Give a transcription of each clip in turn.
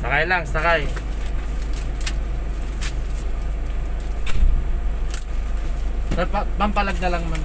Sakay lang, sakay. Pampalag na lang man.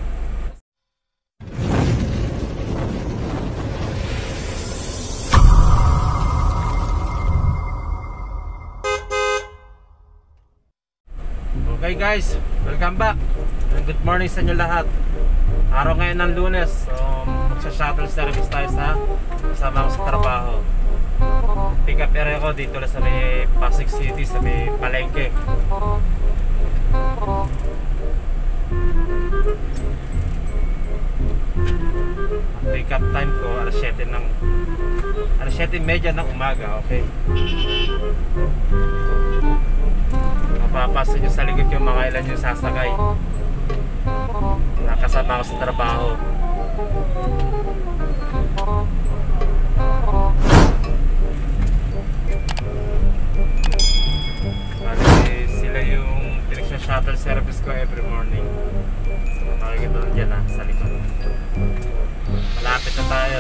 Okay guys, welcome back and good morning sa inyo lahat. Araw ngayon ng Lunes, so magsa-shuttle service tayo sa kasama ko sa trabaho. Pick up area ko dito lang sa may Pasig City, sa may Palengke. Pick up time ko alas 7:30 ng umaga, okay? Mapapasa nyo sa likod yung mga ilan yung sasakay. Nakasama ko sa trabaho. Bali sila yung pinag-shuttle service ko every morning. So makikita nyo dyan sa likod. Malapit na tayo.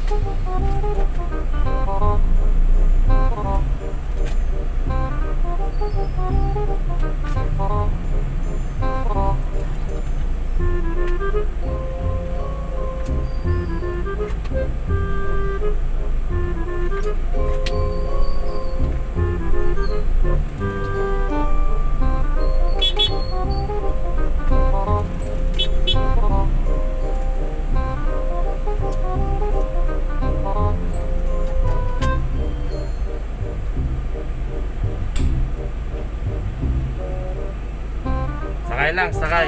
Sakay lang, sakay.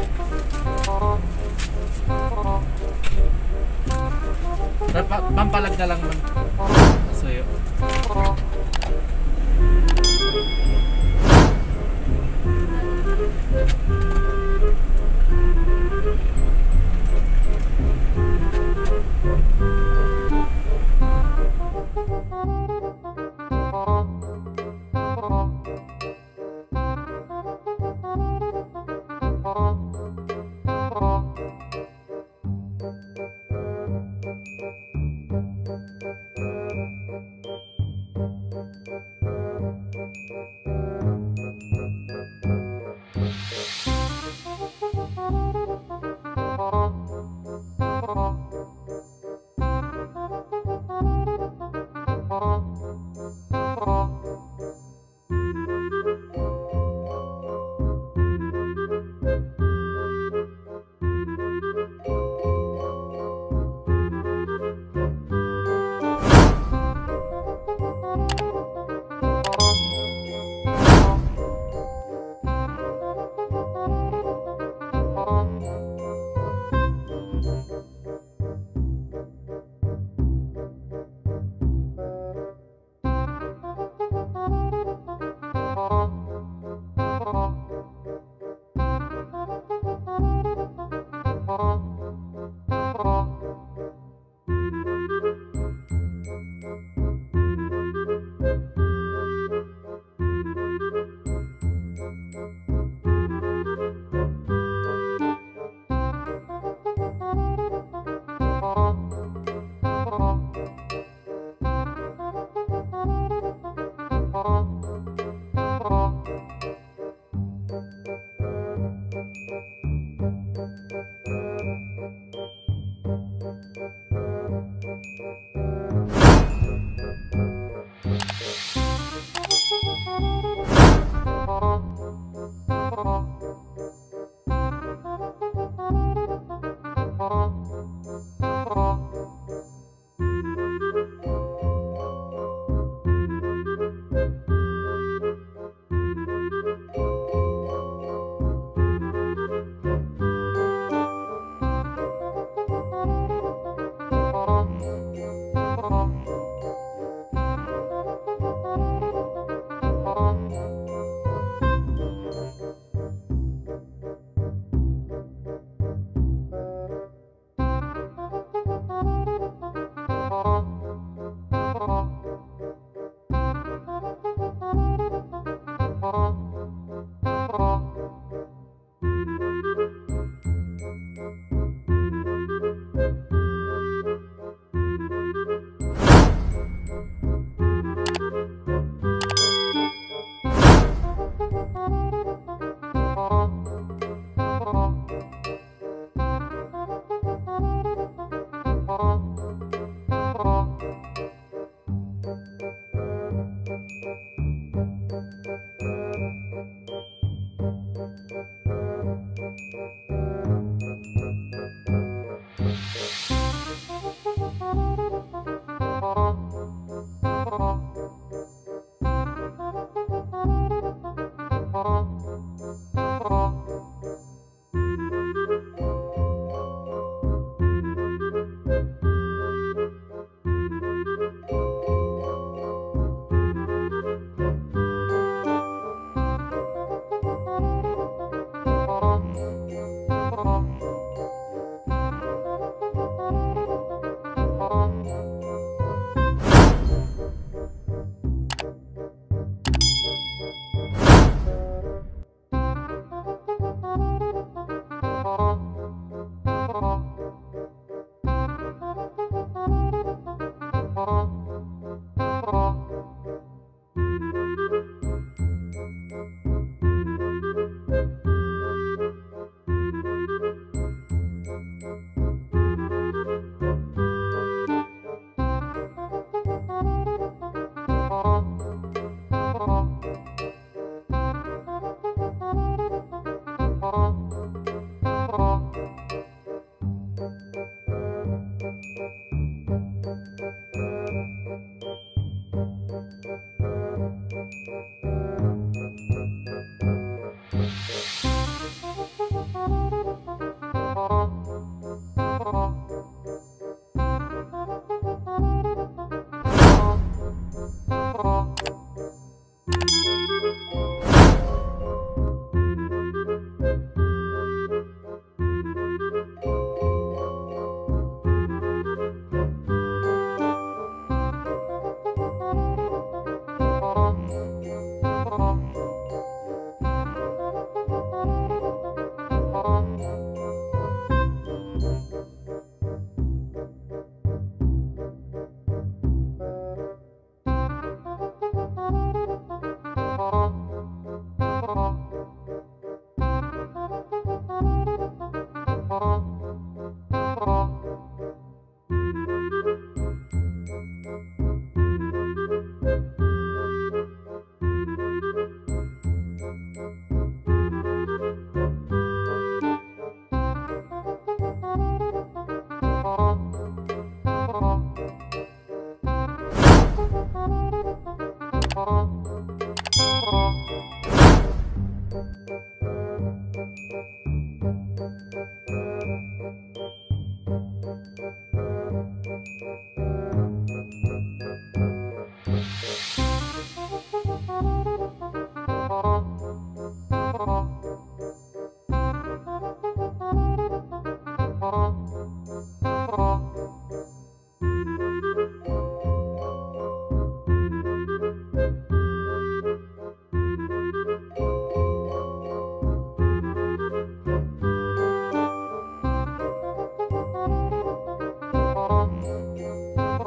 Pampalag na lang man. Suyo.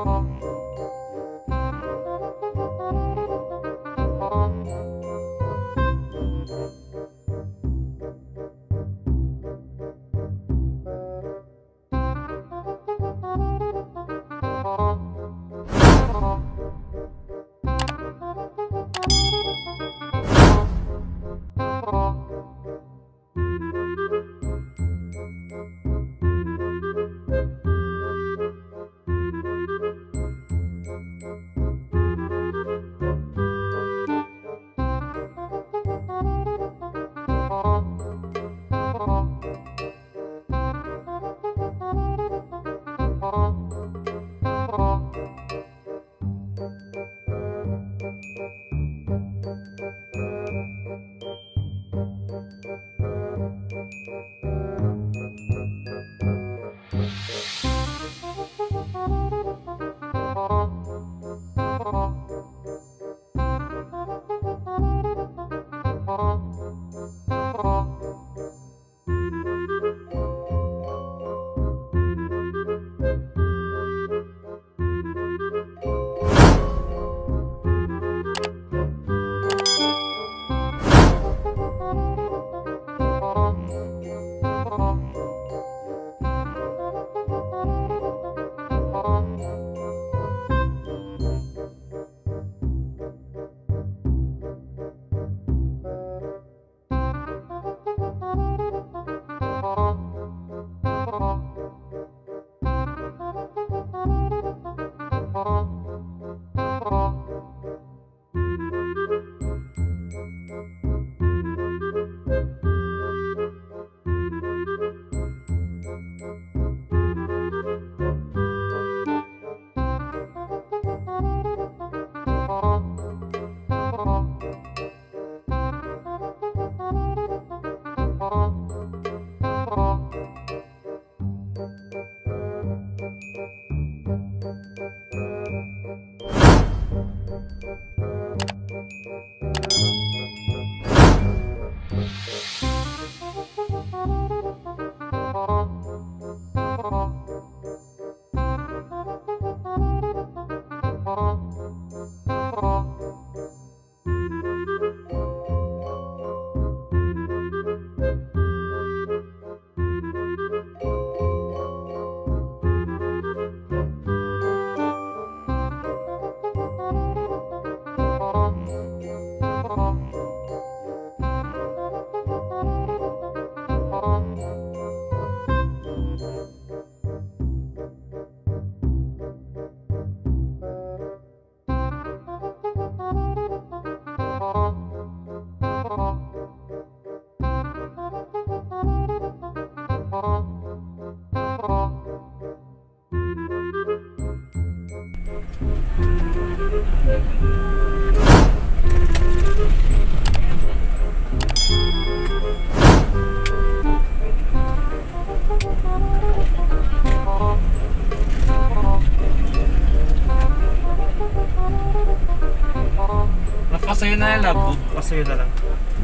Pasayo na lang, love. Pasayo na lang.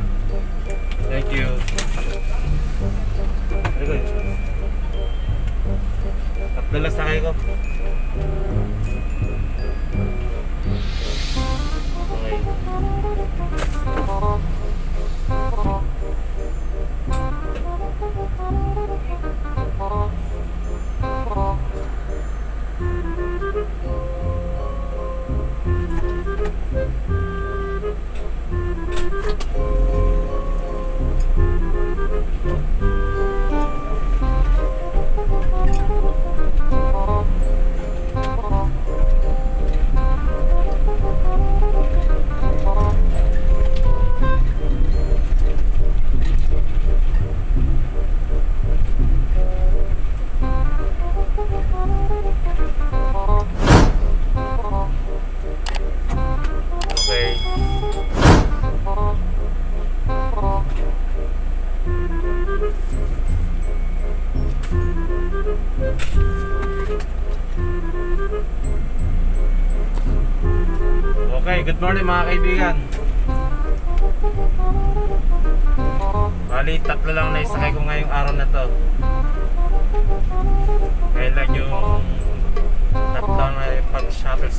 Thank you. Okay. Tatlo lang sakay ko. Okay. Okay, good morning mga kaibigan. Bali, tatlo lang na isakay ko ngayong araw na to. Ngayon lang yung tatlo na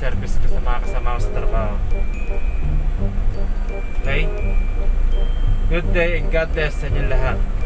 service ko sa mga kasama ko sa trabaho. Okay? Good day and God bless sa inyo lahat.